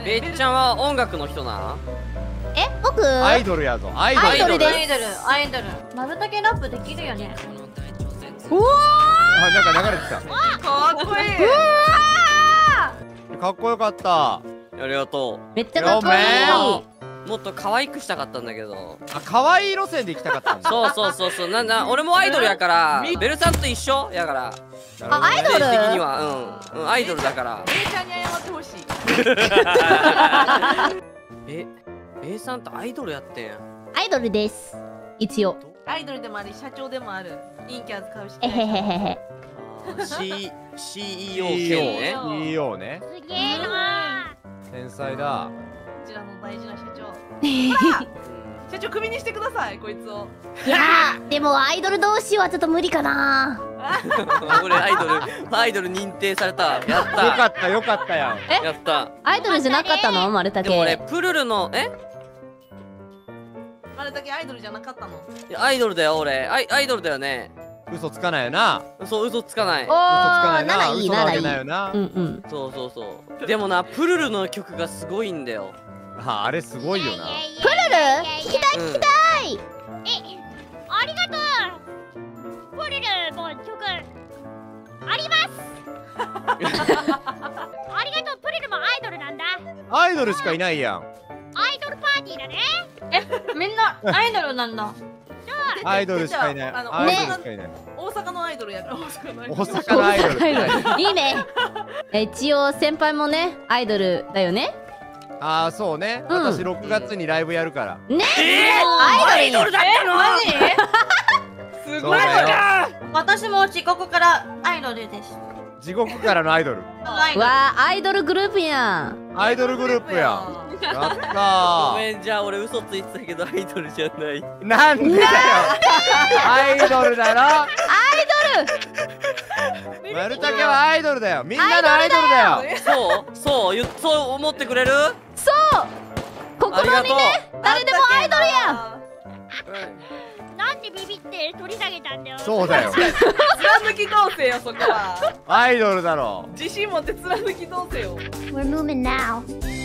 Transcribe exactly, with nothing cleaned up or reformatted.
べっちゃんは音楽の人な。 え、僕アイドルやぞ。アイドル。 アイドルです。 アイドル、アイドル。丸竹ラップできるよね。 うわあ、なんか流れてきた。 かっこいい。 かっこよかった。 ありがとー、めっちゃかっこいい。 う。もっと可愛くしたかったんだけど。 あ、可愛い路線で行きたかったんだ。 そうそうそうそう、なんだ、俺もアイドルやから、ベルさんと一緒やから。 あ、アイドル。 的には、うん、うん、アイドルだから。 ベイちゃんに謝ってほしい。 え、ベイさんってアイドルやってん。 アイドルです。一応。 アイドルでもあり、社長でもある。陰キャズ株式えへへへへ。 C、シーイーオー 兼ね。 シーイーオー ね。 すげえな天才だ。 こちらの大事な社長。社長クビにしてください、こいつを。 いやー、でもアイドル同士はちょっと無理かな。 俺アイドル、アイドル認定された。やった。 よかったよかったやん。 えやった。 アイドルじゃなかったの、丸竹。 でも俺プルルのえ？ 丸竹アイドルじゃなかったの？ いやアイドルだよ俺。アイアイドルだよね。 嘘つかないよな。 そう嘘つかない。 お嘘つかないー、ならな。 いい嘘なわけならいい。 ないよな。 うんうん。 そうそうそう。でもなプルルの曲がすごいんだよ。 あ、あれすごいよな。 プルル聞きたい聞きたい。 い。 ありがとう。プルルも曲ありますありがとう。プルルもアイドルなんだ。 アイドルしかいないやん。 アイドルパーティーだね。 え、みんなアイドルなんだ。 アイドルしかいない。 あのアイドルしかいない。 大阪のアイドルやから。大阪のアイド大ル。 阪のアイドル。 いいね。え一応先輩もねアイドルだよね。 ああ、そうね。 うん私ろくがつにライブやるから。 ね。 えー、 アイドルだったの？ マジ？すごい。 そうだよ。 私も地獄からアイドルです。 地獄からのアイドル。 アイドル。 わあアイドルグループやん。 アイドルグループやん。やったごー。 めんじゃあ俺嘘ついてたけどアイドルじゃない。 なんでだよ。アイドルだろ。 アイ丸竹はアイドルだよ。みんなのアイドルだよ。 そうそうゆそう思ってくれる？ そうここありがとう。 のにね誰でもアイドルやん。 なんでビビって取り下げたんだよ。 そうだよ。 貫き通せよ、そこは。 アイドルだろ。 自信持って貫き通せよ。 We're moving now.